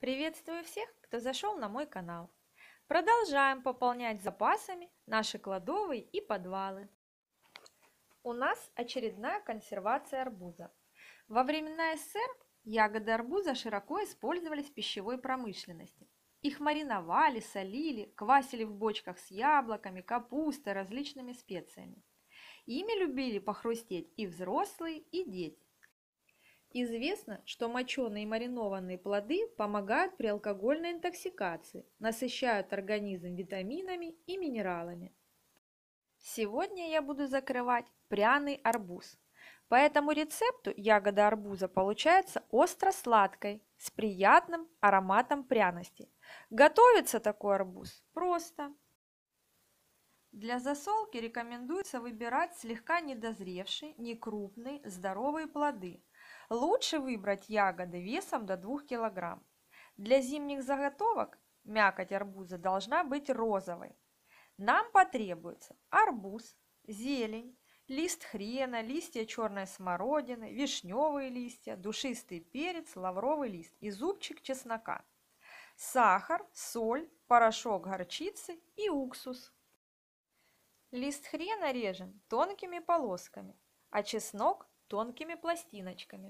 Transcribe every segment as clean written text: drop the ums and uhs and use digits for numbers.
Приветствую всех, кто зашел на мой канал. Продолжаем пополнять запасами наши кладовые и подвалы. У нас очередная консервация арбуза. Во времена СССР ягоды арбуза широко использовались в пищевой промышленности. Их мариновали, солили, квасили в бочках с яблоками, капустой, различными специями. Ими любили похрустеть и взрослые, и дети. Известно, что моченые и маринованные плоды помогают при алкогольной интоксикации, насыщают организм витаминами и минералами. Сегодня я буду закрывать пряный арбуз. По этому рецепту ягода арбуза получается остро-сладкой, с приятным ароматом пряности. Готовится такой арбуз просто. Для засолки рекомендуется выбирать слегка недозревшие, некрупные, здоровые плоды. Лучше выбрать ягоды весом до 2 кг. Для зимних заготовок мякоть арбуза должна быть розовой. Нам потребуется арбуз, зелень, лист хрена, листья черной смородины, вишневые листья, душистый перец, лавровый лист и зубчик чеснока, сахар, соль, порошок горчицы и уксус. Лист хрена режем тонкими полосками, а чеснок тонкими пластиночками.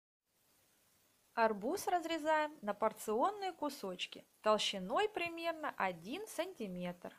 Арбуз разрезаем на порционные кусочки толщиной примерно 1 см.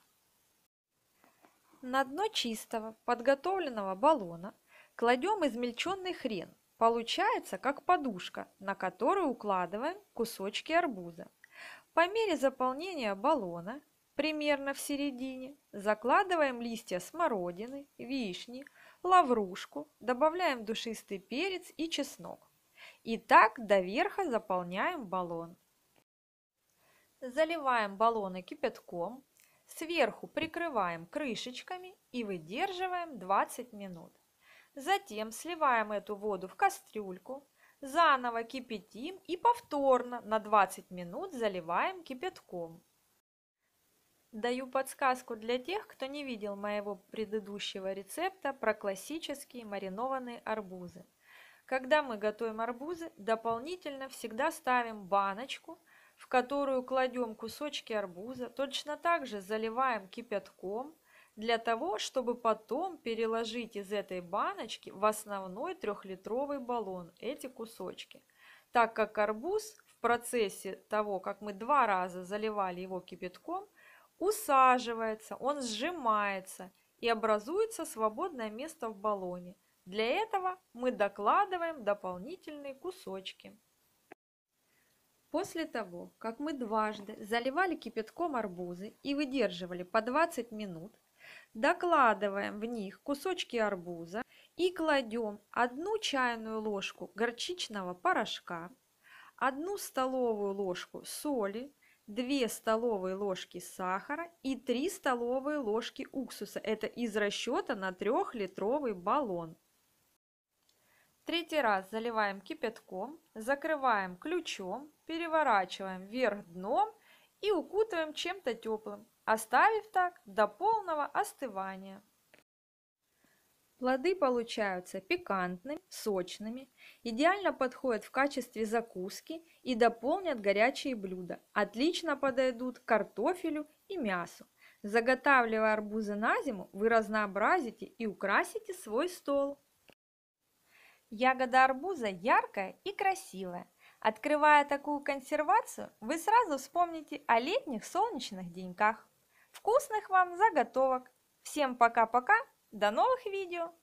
На дно чистого подготовленного баллона кладем измельченный хрен. Получается как подушка, на которую укладываем кусочки арбуза. По мере заполнения баллона, примерно в середине, закладываем листья смородины, вишни, лаврушку, добавляем душистый перец и чеснок. И так до верха заполняем баллон. Заливаем баллоны кипятком, сверху прикрываем крышечками и выдерживаем 20 минут. Затем сливаем эту воду в кастрюльку, заново кипятим и повторно на 20 минут заливаем кипятком. Даю подсказку для тех, кто не видел моего предыдущего рецепта про классические маринованные арбузы. Когда мы готовим арбузы, дополнительно всегда ставим баночку, в которую кладем кусочки арбуза, точно так же заливаем кипятком, для того, чтобы потом переложить из этой баночки в основной 3-литровый баллон эти кусочки. Так как арбуз в процессе того, как мы 2 раза заливали его кипятком, усаживается, он сжимается и образуется свободное место в баллоне. Для этого мы докладываем дополнительные кусочки. После того, как мы дважды заливали кипятком арбузы и выдерживали по 20 минут, докладываем в них кусочки арбуза и кладем 1 чайную ложку горчичного порошка, 1 столовую ложку соли, 2 столовые ложки сахара и 3 столовые ложки уксуса. Это из расчета на 3-литровый баллон. 3-й раз заливаем кипятком, закрываем ключом, переворачиваем вверх дном и укутываем чем-то теплым, оставив так до полного остывания. Плоды получаются пикантными, сочными, идеально подходят в качестве закуски и дополнят горячие блюда. Отлично подойдут к картофелю и мясу. Заготавливая арбузы на зиму, вы разнообразите и украсите свой стол. Ягода арбуза яркая и красивая. Открывая такую консервацию, вы сразу вспомните о летних солнечных деньках. Вкусных вам заготовок! Всем пока-пока! До новых видео!